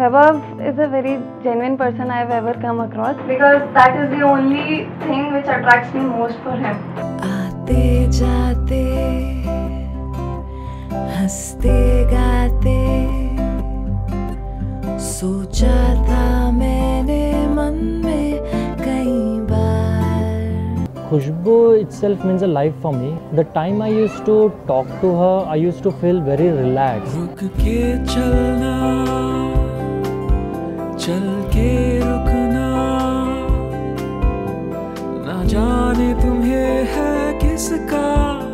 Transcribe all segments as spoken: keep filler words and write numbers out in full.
Vaibhav is a very genuine person I have ever come across because that is the only thing which attracts me most for him. आते जाते हंसते गाते सोचा था मैंने मन में कई बार. Khushboo itself means a life for me. The time I used to talk to her, I used to feel very relaxed. रुक के चलना चल के रुकना ना जाने तुम्हें है किसका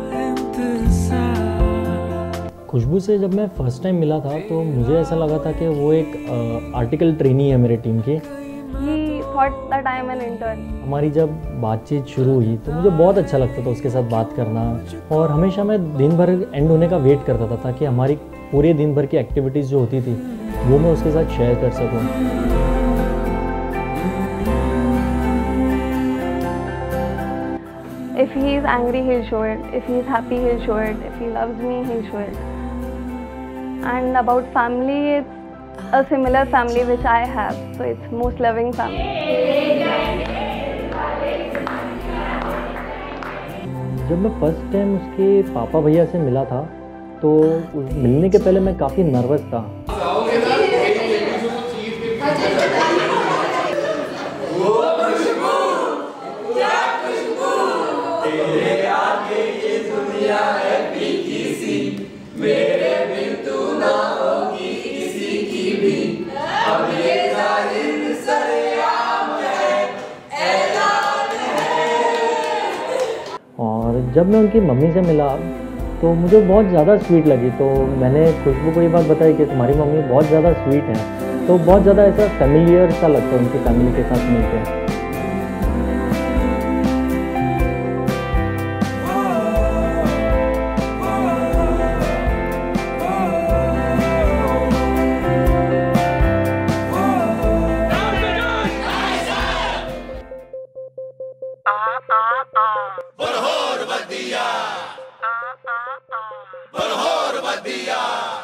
इंतज़ार. खुशबू से जब मैं फर्स्ट टाइम मिला था तो मुझे ऐसा लगा था कि वो एक आर्टिकल ट्रेनी है मेरे टीम की. He thought that I am an intern. हमारी जब बातचीत शुरू हुई तो मुझे बहुत अच्छा लगता था उसके साथ बात करना, और हमेशा मैं दिन भर एंड होने का वेट करता था ताकि हमारी पूरे दिन भर की एक्टिविटीज़ जो होती थी वो मैं उसके साथ शेयर कर सकूं. If he is angry, he'll show it. If he is happy, he'll show it. If he loves me, he'll show it. And about family, it's a similar family which I have. So it's most loving family. जब मैं first time उसके पापा भैया से मिला था तो मिलने के पहले मैं काफ़ी नर्वस था. और जब मैं उनकी मम्मी से मिला तो मुझे बहुत ज़्यादा स्वीट लगी. तो मैंने खुशबू को ये बात बताई कि तुम्हारी मम्मी बहुत ज़्यादा स्वीट हैं. तो बहुत ज़्यादा ऐसा फेमिलियर सा लगता है उनकी फैमिली के साथ मिलकर. Balhor Badia.